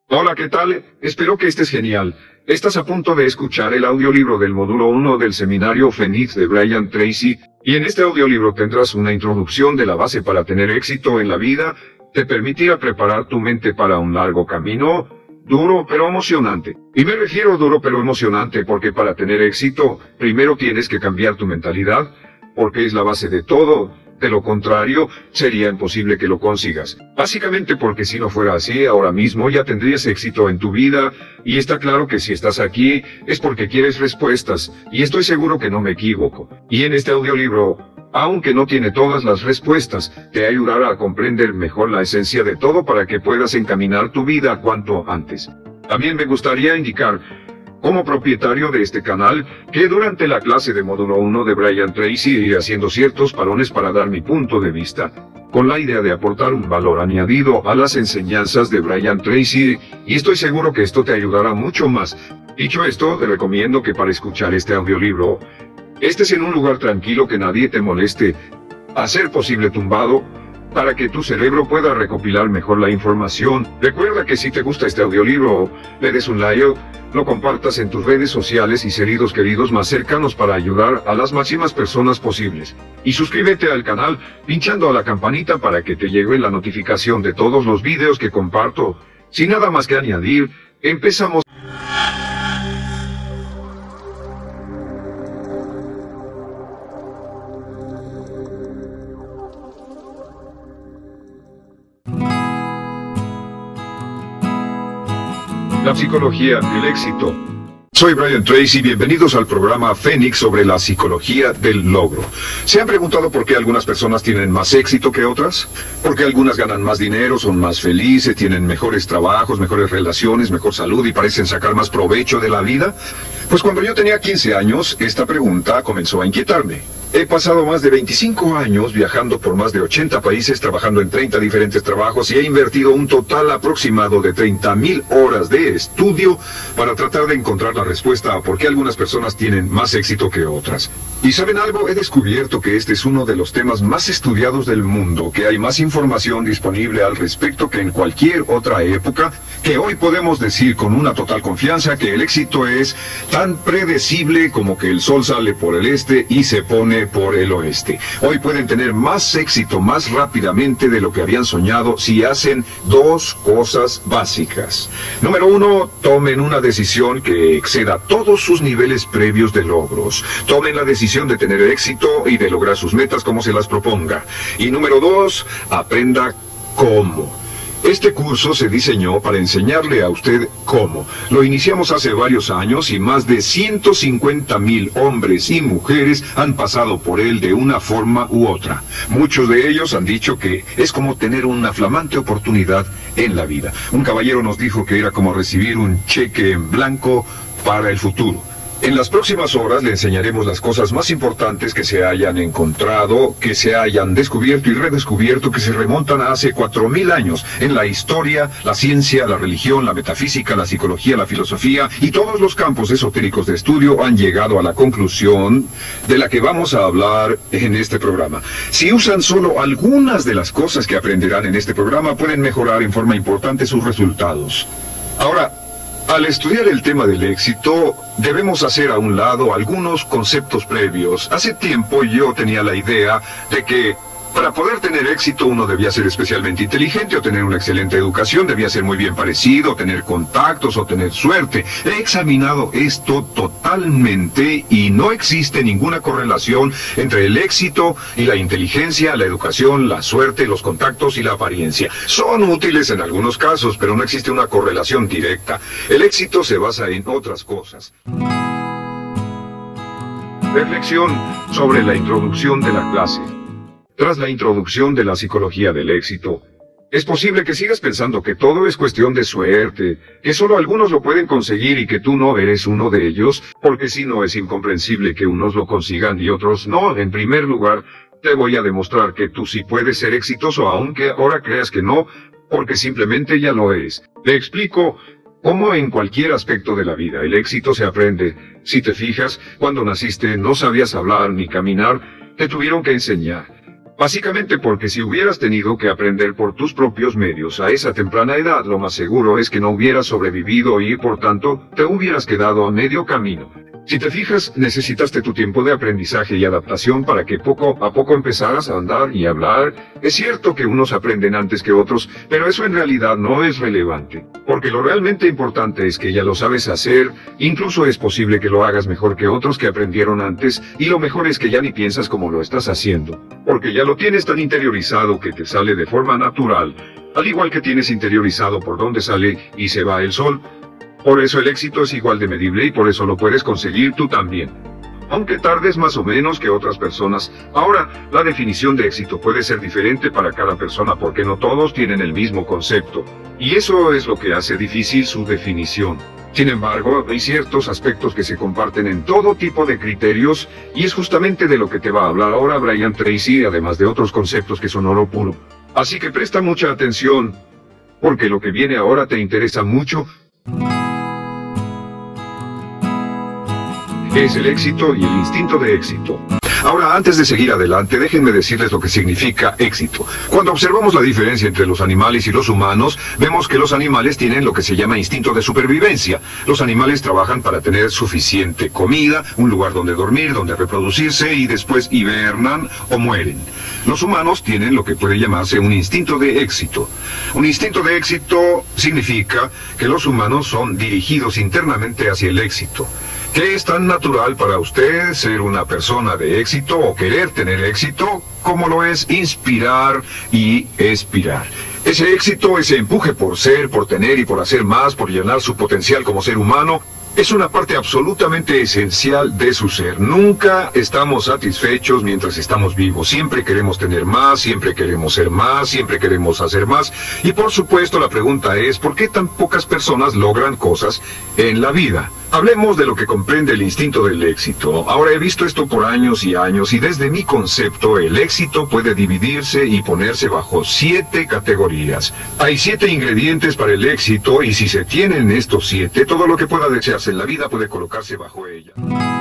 Hola, ¿qué tal? Espero que estés genial. Estás a punto de escuchar el audiolibro del módulo 1 del seminario Fénix de Brian Tracy, y en este audiolibro tendrás una introducción de la base para tener éxito en la vida, te permitirá preparar tu mente para un largo camino, duro pero emocionante. Y me refiero duro pero emocionante porque para tener éxito, primero tienes que cambiar tu mentalidad, porque es la base de todo. De lo contrario, sería imposible que lo consigas. Básicamente porque si no fuera así, ahora mismo ya tendrías éxito en tu vida, y está claro que si estás aquí, es porque quieres respuestas, y estoy seguro que no me equivoco. Y en este audiolibro, aunque no tiene todas las respuestas, te ayudará a comprender mejor la esencia de todo para que puedas encaminar tu vida cuanto antes. También me gustaría indicar, como propietario de este canal, que durante la clase de módulo 1 de Brian Tracy iré haciendo ciertos parones para dar mi punto de vista, con la idea de aportar un valor añadido a las enseñanzas de Brian Tracy, y estoy seguro que esto te ayudará mucho más. Dicho esto, te recomiendo que para escuchar este audiolibro, estés en un lugar tranquilo, que nadie te moleste, a ser posible tumbado, para que tu cerebro pueda recopilar mejor la información. Recuerda que si te gusta este audiolibro, le des un like, lo compartas en tus redes sociales y seres queridos más cercanos para ayudar a las máximas personas posibles. Y suscríbete al canal pinchando a la campanita para que te llegue la notificación de todos los videos que comparto. Sin nada más que añadir, empezamos. La psicología del éxito. Soy Brian Tracy, bienvenidos al programa Fénix sobre la psicología del logro. ¿Se han preguntado por qué algunas personas tienen más éxito que otras? ¿Por qué algunas ganan más dinero, son más felices, tienen mejores trabajos, mejores relaciones, mejor salud y parecen sacar más provecho de la vida? Pues cuando yo tenía 15 años, esta pregunta comenzó a inquietarme. He pasado más de 25 años viajando por más de 80 países, trabajando en 30 diferentes trabajos, y he invertido un total aproximado de 30,000 horas de estudio para tratar de encontrar la respuesta a por qué algunas personas tienen más éxito que otras. ¿Y saben algo? He descubierto que este es uno de los temas más estudiados del mundo, que hay más información disponible al respecto que en cualquier otra época, que hoy podemos decir con una total confianza que el éxito es tan predecible como que el sol sale por el este y se pone por el oeste. Hoy pueden tener más éxito más rápidamente de lo que habían soñado si hacen dos cosas básicas. Número 1, tomen una decisión que exceda todos sus niveles previos de logros. Tomen la decisión de tener éxito y de lograr sus metas como se las proponga. Y número 2, aprenda cómo. Este curso se diseñó para enseñarle a usted cómo. Lo iniciamos hace varios años y más de 150,000 hombres y mujeres han pasado por él de una forma u otra. Muchos de ellos han dicho que es como tener una flamante oportunidad en la vida. Un caballero nos dijo que era como recibir un cheque en blanco para el futuro. En las próximas horas le enseñaremos las cosas más importantes que se hayan encontrado, que se hayan descubierto y redescubierto, que se remontan a hace 4,000 años en la historia, la ciencia, la religión, la metafísica, la psicología, la filosofía y todos los campos esotéricos de estudio han llegado a la conclusión de la que vamos a hablar en este programa. Si usan solo algunas de las cosas que aprenderán en este programa, pueden mejorar en forma importante sus resultados. Ahora, al estudiar el tema del éxito, debemos hacer a un lado algunos conceptos previos. Hace tiempo yo tenía la idea de que para poder tener éxito uno debía ser especialmente inteligente o tener una excelente educación, debía ser muy bien parecido, tener contactos o tener suerte. He examinado esto totalmente y no existe ninguna correlación entre el éxito y la inteligencia, la educación, la suerte, los contactos y la apariencia. Son útiles en algunos casos, pero no existe una correlación directa. El éxito se basa en otras cosas. Reflexión sobre la introducción de la clase. Tras la introducción de la psicología del éxito, es posible que sigas pensando que todo es cuestión de suerte, que solo algunos lo pueden conseguir y que tú no eres uno de ellos, porque si no es incomprensible que unos lo consigan y otros no. En primer lugar, te voy a demostrar que tú sí puedes ser exitoso aunque ahora creas que no, porque simplemente ya lo eres. Te explico cómo en cualquier aspecto de la vida el éxito se aprende. Si te fijas, cuando naciste no sabías hablar ni caminar, te tuvieron que enseñar. Básicamente porque si hubieras tenido que aprender por tus propios medios a esa temprana edad, lo más seguro es que no hubieras sobrevivido y, por tanto, te hubieras quedado a medio camino. Si te fijas, necesitaste tu tiempo de aprendizaje y adaptación para que poco a poco empezaras a andar y hablar. Es cierto que unos aprenden antes que otros, pero eso en realidad no es relevante. Porque lo realmente importante es que ya lo sabes hacer, incluso es posible que lo hagas mejor que otros que aprendieron antes, y lo mejor es que ya ni piensas cómo lo estás haciendo. Porque ya lo tienes tan interiorizado que te sale de forma natural, al igual que tienes interiorizado por dónde sale y se va el sol. Por eso el éxito es igual de medible y por eso lo puedes conseguir tú también. Aunque tardes más o menos que otras personas. Ahora, la definición de éxito puede ser diferente para cada persona porque no todos tienen el mismo concepto. Y eso es lo que hace difícil su definición. Sin embargo, hay ciertos aspectos que se comparten en todo tipo de criterios y es justamente de lo que te va a hablar ahora Brian Tracy, además de otros conceptos que son oro puro. Así que presta mucha atención, porque lo que viene ahora te interesa mucho. Es el éxito y el instinto de éxito. Ahora, antes de seguir adelante, déjenme decirles lo que significa éxito. Cuando observamos la diferencia entre los animales y los humanos, vemos que los animales tienen lo que se llama instinto de supervivencia. Los animales trabajan para tener suficiente comida, un lugar donde dormir, donde reproducirse y después hibernan o mueren. Los humanos tienen lo que puede llamarse un instinto de éxito. Un instinto de éxito significa que los humanos son dirigidos internamente hacia el éxito. ¿Qué es tan natural para usted ser una persona de éxito o querer tener éxito como lo es inspirar y expirar? Ese éxito, ese empuje por ser, por tener y por hacer más, por llenar su potencial como ser humano, es una parte absolutamente esencial de su ser. Nunca estamos satisfechos mientras estamos vivos. Siempre queremos tener más, siempre queremos ser más, siempre queremos hacer más. Y por supuesto la pregunta es, ¿por qué tan pocas personas logran cosas en la vida? Hablemos de lo que comprende el instinto del éxito. Ahora he visto esto por años y años y desde mi concepto el éxito puede dividirse y ponerse bajo 7 categorías. Hay 7 ingredientes para el éxito y si se tienen estos 7, todo lo que pueda desearse en la vida puede colocarse bajo ella.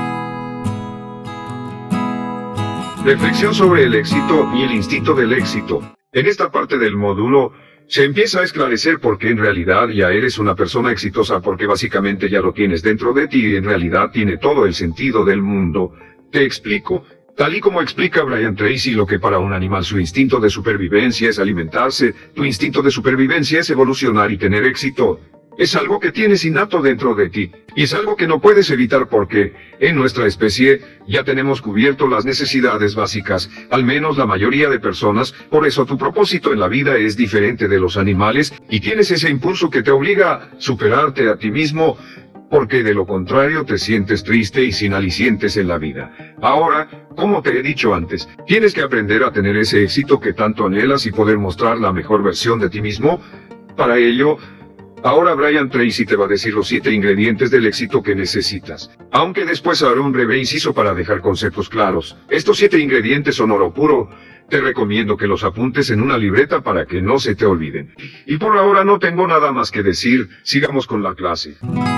Reflexión sobre el éxito y el instinto del éxito. En esta parte del módulo se empieza a esclarecer por qué en realidad ya eres una persona exitosa, porque básicamente ya lo tienes dentro de ti y en realidad tiene todo el sentido del mundo. Te explico. Tal y como explica Brian Tracy, lo que para un animal su instinto de supervivencia es alimentarse, tu instinto de supervivencia es evolucionar y tener éxito. Es algo que tienes innato dentro de ti, y es algo que no puedes evitar porque, en nuestra especie, ya tenemos cubierto las necesidades básicas, al menos la mayoría de personas, por eso tu propósito en la vida es diferente de los animales, y tienes ese impulso que te obliga a superarte a ti mismo, porque de lo contrario te sientes triste y sin alicientes en la vida. Ahora, como te he dicho antes, tienes que aprender a tener ese éxito que tanto anhelas y poder mostrar la mejor versión de ti mismo. Para ello, ahora Brian Tracy te va a decir los 7 ingredientes del éxito que necesitas. Aunque después haré un breve inciso para dejar conceptos claros. Estos 7 ingredientes son oro puro. Te recomiendo que los apuntes en una libreta para que no se te olviden. Y por ahora no tengo nada más que decir. Sigamos con la clase.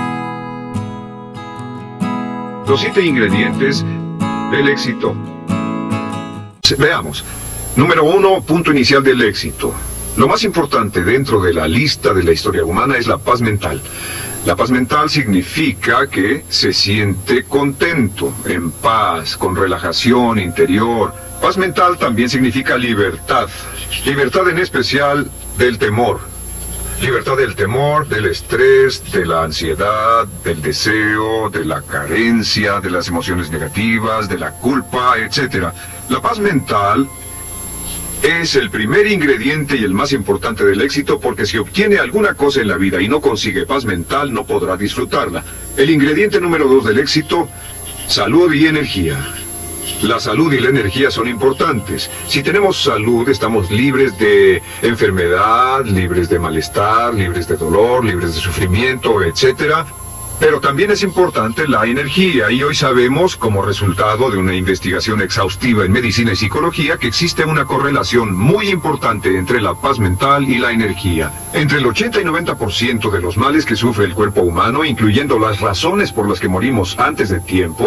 Los 7 ingredientes del éxito. Veamos. Número 1, punto inicial del éxito. Lo más importante dentro de la lista de la historia humana es la paz mental. La paz mental significa que se siente contento, en paz, con relajación interior. Paz mental también significa libertad. Libertad en especial del temor. Libertad del temor, del estrés, de la ansiedad, del deseo, de la carencia, de las emociones negativas, de la culpa, etc. La paz mental es el primer ingrediente y el más importante del éxito porque si obtiene alguna cosa en la vida y no consigue paz mental, no podrá disfrutarla. El ingrediente número 2 del éxito, salud y energía. La salud y la energía son importantes. Si tenemos salud, estamos libres de enfermedad, libres de malestar, libres de dolor, libres de sufrimiento, etc. Pero también es importante la energía, y hoy sabemos, como resultado de una investigación exhaustiva en medicina y psicología, que existe una correlación muy importante entre la paz mental y la energía. Entre el 80 y 90% de los males que sufre el cuerpo humano, incluyendo las razones por las que morimos antes de tiempo,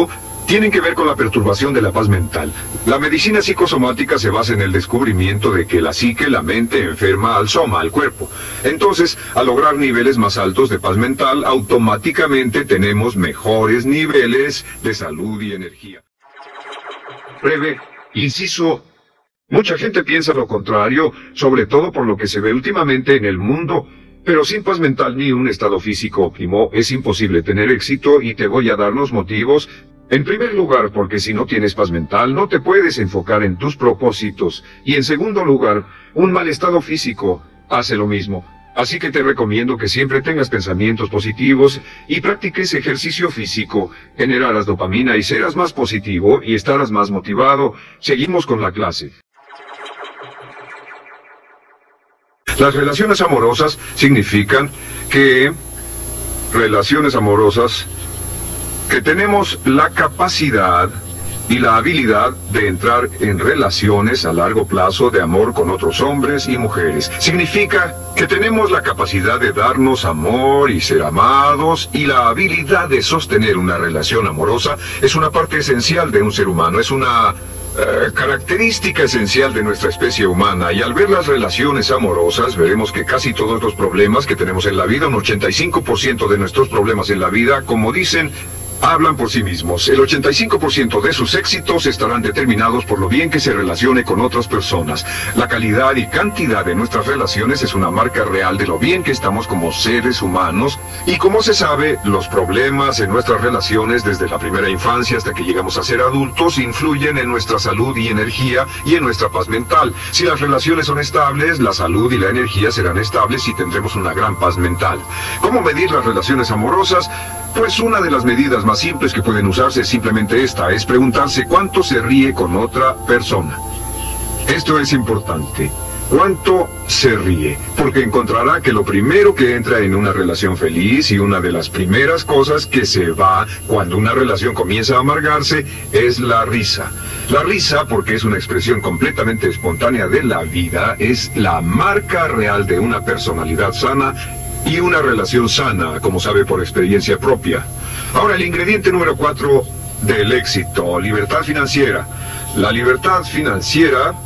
tienen que ver con la perturbación de la paz mental. La medicina psicosomática se basa en el descubrimiento de que la psique, la mente, enferma al soma, al cuerpo. Entonces, al lograr niveles más altos de paz mental, automáticamente tenemos mejores niveles de salud y energía. Breve inciso. Mucha gente piensa lo contrario, sobre todo por lo que se ve últimamente en el mundo. Pero sin paz mental ni un estado físico óptimo es imposible tener éxito, y te voy a dar los motivos. En primer lugar, porque si no tienes paz mental no te puedes enfocar en tus propósitos. Y en segundo lugar, un mal estado físico hace lo mismo. Así que te recomiendo que siempre tengas pensamientos positivos y practiques ejercicio físico. Generarás dopamina y serás más positivo y estarás más motivado. Seguimos con la clase. Las relaciones amorosas significan que tenemos la capacidad y la habilidad de entrar en relaciones a largo plazo de amor con otros hombres y mujeres. Significa que tenemos la capacidad de darnos amor y ser amados, y la habilidad de sostener una relación amorosa es una parte esencial de un ser humano, es una característica esencial de nuestra especie humana. Y al ver las relaciones amorosas veremos que casi todos los problemas que tenemos en la vida, un 85% de nuestros problemas en la vida, como dicen, hablan por sí mismos. El 85% de sus éxitos estarán determinados por lo bien que se relacione con otras personas. La calidad y cantidad de nuestras relaciones es una marca real de lo bien que estamos como seres humanos. Y como se sabe, los problemas en nuestras relaciones desde la primera infancia hasta que llegamos a ser adultos influyen en nuestra salud y energía y en nuestra paz mental. Si las relaciones son estables, la salud y la energía serán estables y tendremos una gran paz mental. ¿Cómo medir las relaciones amorosas? Pues una de las medidas más simples que pueden usarse es simplemente esta, es preguntarse cuánto se ríe con otra persona. Esto es importante. ¿Cuánto se ríe? Porque encontrará que lo primero que entra en una relación feliz y una de las primeras cosas que se va cuando una relación comienza a amargarse es la risa. La risa, porque es una expresión completamente espontánea de la vida, es la marca real de una personalidad sana y una relación sana, como sabe por experiencia propia. Ahora, el ingrediente número 4 del éxito, libertad financiera. La libertad financiera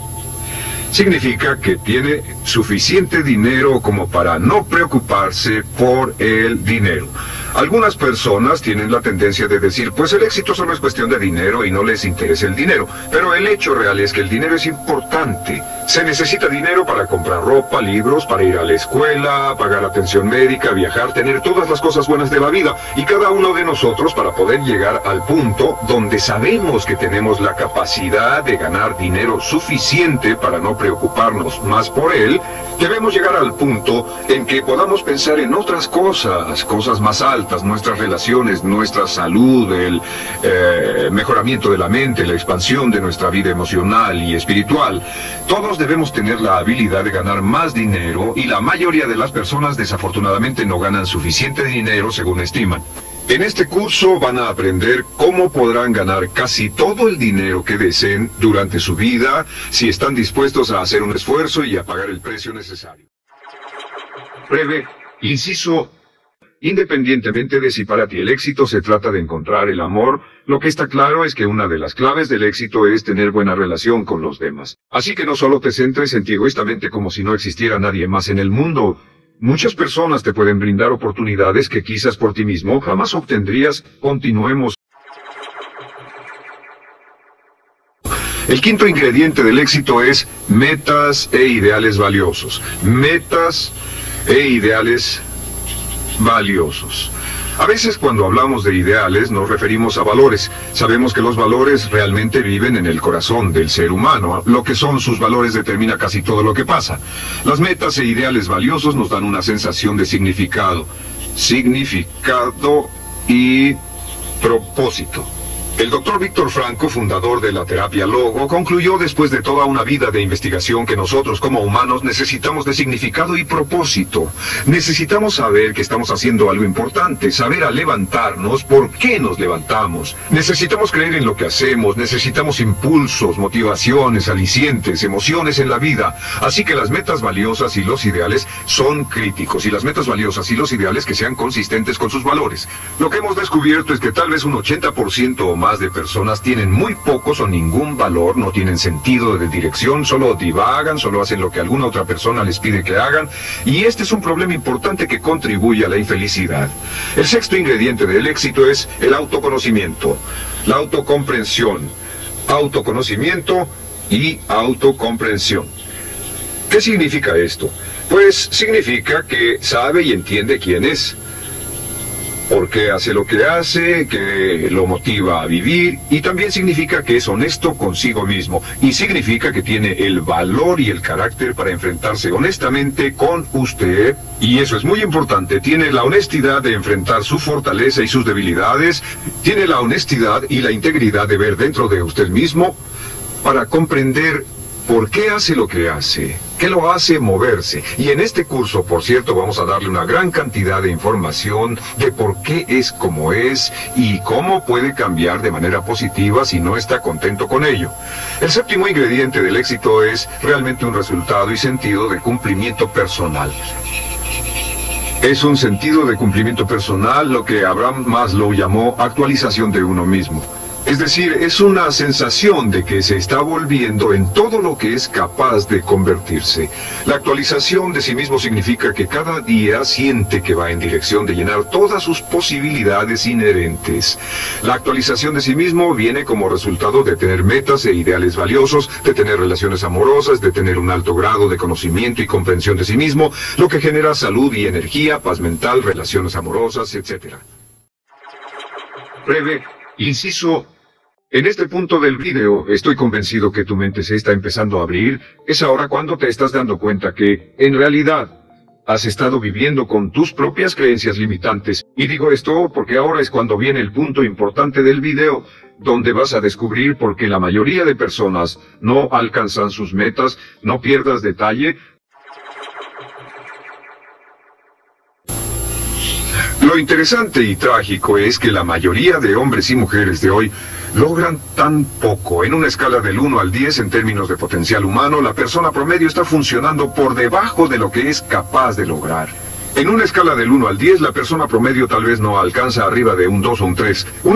significa que tiene suficiente dinero como para no preocuparse por el dinero. Algunas personas tienen la tendencia de decir, pues el éxito solo es cuestión de dinero y no les interesa el dinero. Pero el hecho real es que el dinero es importante. Se necesita dinero para comprar ropa, libros, para ir a la escuela, pagar atención médica, viajar, tener todas las cosas buenas de la vida. Y cada uno de nosotros, para poder llegar al punto donde sabemos que tenemos la capacidad de ganar dinero suficiente para no preocuparnos más por él, debemos llegar al punto en que podamos pensar en otras cosas, cosas más altas, nuestras relaciones, nuestra salud, el mejoramiento de la mente, la expansión de nuestra vida emocional y espiritual. Todos debemos tener la habilidad de ganar más dinero, y la mayoría de las personas desafortunadamente no ganan suficiente dinero según estiman. En este curso van a aprender cómo podrán ganar casi todo el dinero que deseen durante su vida si están dispuestos a hacer un esfuerzo y a pagar el precio necesario. Breve inciso. Independientemente de si para ti el éxito se trata de encontrar el amor, lo que está claro es que una de las claves del éxito es tener buena relación con los demás. Así que no solo te centres en ti egoístamente como si no existiera nadie más en el mundo. Muchas personas te pueden brindar oportunidades que quizás por ti mismo jamás obtendrías. Continuemos. El quinto ingrediente del éxito es metas e ideales valiosos. Metas e ideales valiosos. A veces cuando hablamos de ideales nos referimos a valores. Sabemos que los valores realmente viven en el corazón del ser humano. Lo que son sus valores determina casi todo lo que pasa. Las metas e ideales valiosos nos dan una sensación de significado. Significado y propósito. El Dr. Víctor Frankl, fundador de la terapia Logo, concluyó después de toda una vida de investigación que nosotros como humanos necesitamos de significado y propósito. Necesitamos saber que estamos haciendo algo importante, saber al levantarnos por qué nos levantamos. Necesitamos creer en lo que hacemos, necesitamos impulsos, motivaciones, alicientes, emociones en la vida. Así que las metas valiosas y los ideales son críticos, y las metas valiosas y los ideales que sean consistentes con sus valores. Lo que hemos descubierto es que tal vez un 80% o más demás de personas tienen muy pocos o ningún valor, no tienen sentido de dirección, solo divagan, solo hacen lo que alguna otra persona les pide que hagan, y este es un problema importante que contribuye a la infelicidad. El sexto ingrediente del éxito es el autoconocimiento, la autocomprensión, autoconocimiento y autocomprensión. ¿Qué significa esto? Pues significa que sabe y entiende quién es, por qué hace lo que hace, que lo motiva a vivir, y también significa que es honesto consigo mismo, y significa que tiene el valor y el carácter para enfrentarse honestamente con usted, y eso es muy importante, tiene la honestidad de enfrentar su fortaleza y sus debilidades, tiene la honestidad y la integridad de ver dentro de usted mismo para comprender por qué hace lo que hace, qué lo hace moverse. Y en este curso, por cierto, vamos a darle una gran cantidad de información de por qué es como es y cómo puede cambiar de manera positiva si no está contento con ello. El séptimo ingrediente del éxito es realmente un resultado y sentido de cumplimiento personal. Es un sentido de cumplimiento personal lo que Abraham Maslow llamó actualización de uno mismo. Es decir, es una sensación de que se está volviendo en todo lo que es capaz de convertirse. La actualización de sí mismo significa que cada día siente que va en dirección de llenar todas sus posibilidades inherentes. La actualización de sí mismo viene como resultado de tener metas e ideales valiosos, de tener relaciones amorosas, de tener un alto grado de conocimiento y comprensión de sí mismo, lo que genera salud y energía, paz mental, relaciones amorosas, etc. Breve inciso. En este punto del video, estoy convencido que tu mente se está empezando a abrir. Es ahora cuando te estás dando cuenta que, en realidad, has estado viviendo con tus propias creencias limitantes. Y digo esto porque ahora es cuando viene el punto importante del video, donde vas a descubrir por qué la mayoría de personas no alcanzan sus metas. No pierdas detalle. Lo interesante y trágico es que la mayoría de hombres y mujeres de hoy logran tan poco. En una escala del 1 al 10 en términos de potencial humano, la persona promedio está funcionando por debajo de lo que es capaz de lograr. En una escala del 1 al 10, la persona promedio tal vez no alcanza arriba de un 2 o un 3. Un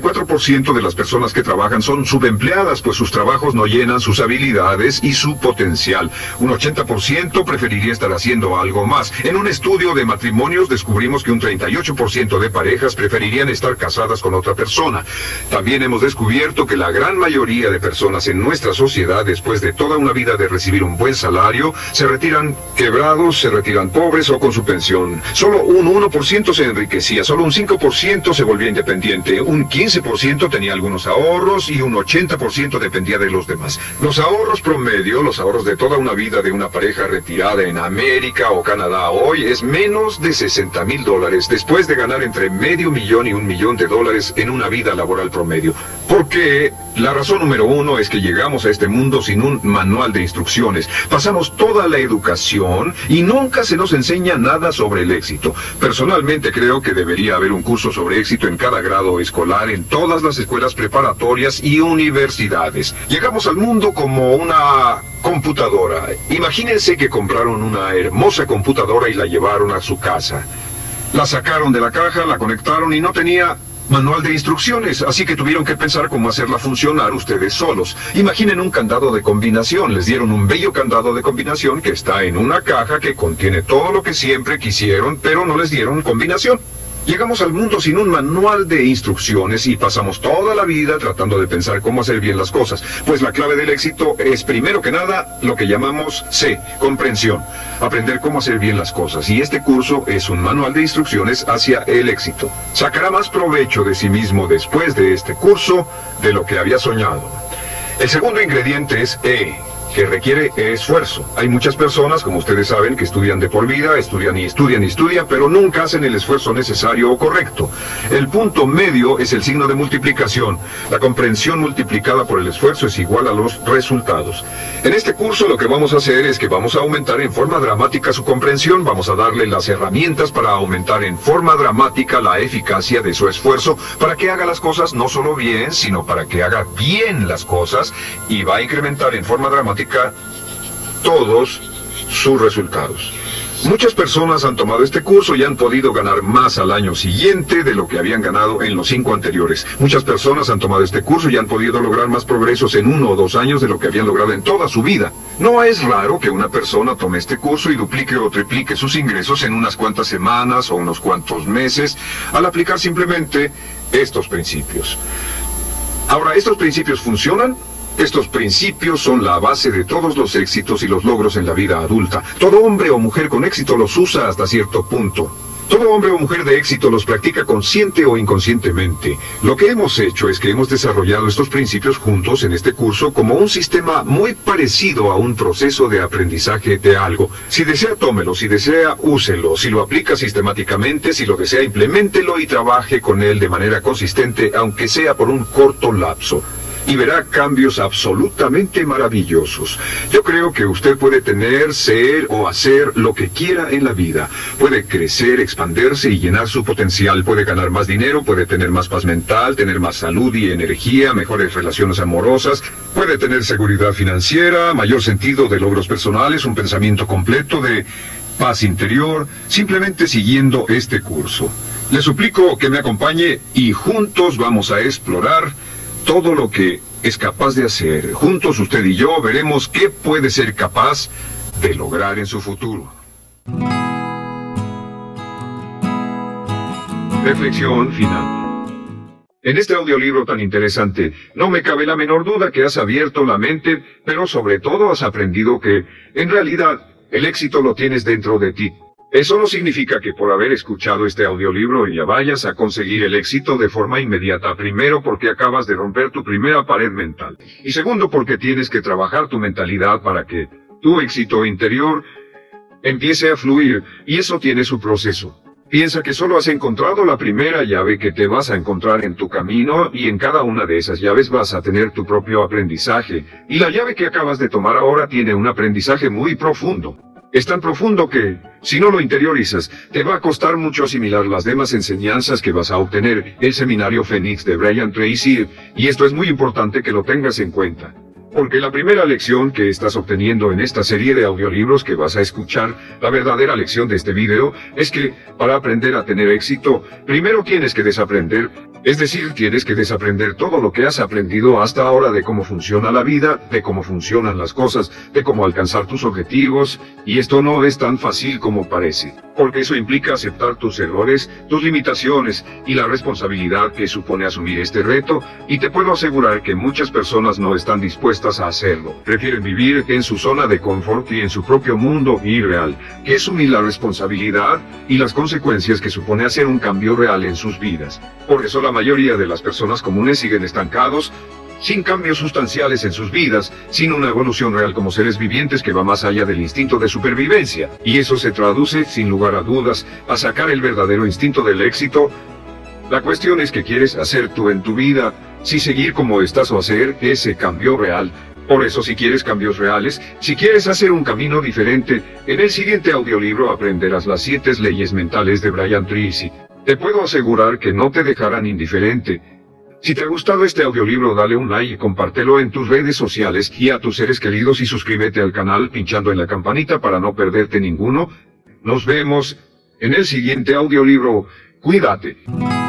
84% de las personas que trabajan son subempleadas, pues sus trabajos no llenan sus habilidades y su potencial. Un 80% preferiría estar haciendo algo más. En un estudio de matrimonios descubrimos que un 38% de parejas preferirían estar casadas con otra persona. También hemos descubierto que la gran mayoría de personas en nuestra sociedad, después de toda una vida de recibir un buen salario, se retiran quebrados, se retiran pobres o con su pensión. Solo un 1% se enriquecía, solo un 5% se volvía independiente, un 15% tenía algunos ahorros y un 80% dependía de los demás. Los ahorros promedio, los ahorros de toda una vida de una pareja retirada en América o Canadá hoy es menos de $60,000 después de ganar entre $500,000 y $1 millón en una vida laboral promedio. Porque la razón número uno es que llegamos a este mundo sin un manual de instrucciones. Pasamos toda la educación y nunca se nos enseña nada sobre el éxito. Personalmente creo que debería haber un curso sobre éxito en cada grado escolar, en todas las escuelas preparatorias y universidades. Llegamos al mundo como una computadora. Imagínense que compraron una hermosa computadora y la llevaron a su casa. La sacaron de la caja, la conectaron y no tenía manual de instrucciones, así que tuvieron que pensar cómo hacerla funcionar ustedes solos. Imaginen un candado de combinación. Les dieron un bello candado de combinación que está en una caja que contiene todo lo que siempre quisieron, pero no les dieron combinación. Llegamos al mundo sin un manual de instrucciones y pasamos toda la vida tratando de pensar cómo hacer bien las cosas. Pues la clave del éxito es, primero que nada, lo que llamamos C, comprensión. Aprender cómo hacer bien las cosas. Y este curso es un manual de instrucciones hacia el éxito. Sacará más provecho de sí mismo después de este curso de lo que había soñado. El segundo ingrediente es E, que requiere esfuerzo. Hay muchas personas, como ustedes saben, que estudian de por vida, estudian y estudian y estudian, pero nunca hacen el esfuerzo necesario o correcto. El punto medio es el signo de multiplicación. La comprensión multiplicada por el esfuerzo es igual a los resultados. En este curso lo que vamos a hacer es que vamos a aumentar en forma dramática su comprensión, vamos a darle las herramientas para aumentar en forma dramática la eficacia de su esfuerzo, para que haga las cosas no solo bien, sino para que haga bien las cosas, y va a incrementar en forma dramática todos sus resultados. Muchas personas han tomado este curso y han podido ganar más al año siguiente de lo que habían ganado en los 5 anteriores. Muchas personas han tomado este curso y han podido lograr más progresos en 1 o 2 años de lo que habían logrado en toda su vida. No es raro que una persona tome este curso y duplique o triplique sus ingresos en unas cuantas semanas o unos cuantos meses al aplicar simplemente estos principios. Ahora, ¿estos principios funcionan? Estos principios son la base de todos los éxitos y los logros en la vida adulta. Todo hombre o mujer con éxito los usa hasta cierto punto. Todo hombre o mujer de éxito los practica consciente o inconscientemente. Lo que hemos hecho es que hemos desarrollado estos principios juntos en este curso como un sistema muy parecido a un proceso de aprendizaje de algo. Si desea, tómelo; si desea, úselo; si lo aplica sistemáticamente; si lo desea, impleméntelo y trabaje con él de manera consistente, aunque sea por un corto lapso. Y verá cambios absolutamente maravillosos. Yo creo que usted puede tener, ser o hacer lo que quiera en la vida. Puede crecer, expandirse y llenar su potencial. Puede ganar más dinero, puede tener más paz mental, tener más salud y energía, mejores relaciones amorosas. Puede tener seguridad financiera, mayor sentido de logros personales, un pensamiento completo de paz interior, simplemente siguiendo este curso. Le suplico que me acompañe y juntos vamos a explorar todo lo que es capaz de hacer. Juntos usted y yo veremos qué puede ser capaz de lograr en su futuro. Reflexión final. En este audiolibro tan interesante, no me cabe la menor duda que has abierto la mente, pero sobre todo has aprendido que, en realidad, el éxito lo tienes dentro de ti. Eso no significa que por haber escuchado este audiolibro ya vayas a conseguir el éxito de forma inmediata. Primero, porque acabas de romper tu primera pared mental. Y segundo, porque tienes que trabajar tu mentalidad para que tu éxito interior empiece a fluir. Y eso tiene su proceso. Piensa que solo has encontrado la primera llave que te vas a encontrar en tu camino, y en cada una de esas llaves vas a tener tu propio aprendizaje. Y la llave que acabas de tomar ahora tiene un aprendizaje muy profundo. Es tan profundo que, si no lo interiorizas, te va a costar mucho asimilar las demás enseñanzas que vas a obtener. El seminario Fénix de Brian Tracy, y esto es muy importante que lo tengas en cuenta. Porque la primera lección que estás obteniendo en esta serie de audiolibros que vas a escuchar, la verdadera lección de este video, es que para aprender a tener éxito, primero tienes que desaprender. Es decir, tienes que desaprender todo lo que has aprendido hasta ahora de cómo funciona la vida, de cómo funcionan las cosas, de cómo alcanzar tus objetivos, y esto no es tan fácil como parece, porque eso implica aceptar tus errores, tus limitaciones y la responsabilidad que supone asumir este reto, y te puedo asegurar que muchas personas no están dispuestas a hacerlo. Prefieren vivir en su zona de confort y en su propio mundo irreal, que es asumir la responsabilidad y las consecuencias que supone hacer un cambio real en sus vidas. Por eso la mayoría de las personas comunes siguen estancados, sin cambios sustanciales en sus vidas, sin una evolución real como seres vivientes que va más allá del instinto de supervivencia. Y eso se traduce, sin lugar a dudas, a sacar el verdadero instinto del éxito. La cuestión es qué quieres hacer tú en tu vida, si seguir como estás o hacer ese cambio real. Por eso, si quieres cambios reales, si quieres hacer un camino diferente, en el siguiente audiolibro aprenderás las 7 leyes mentales de Brian Tracy. Te puedo asegurar que no te dejarán indiferente. Si te ha gustado este audiolibro, dale un like y compártelo en tus redes sociales y a tus seres queridos, y suscríbete al canal pinchando en la campanita para no perderte ninguno. Nos vemos en el siguiente audiolibro. Cuídate.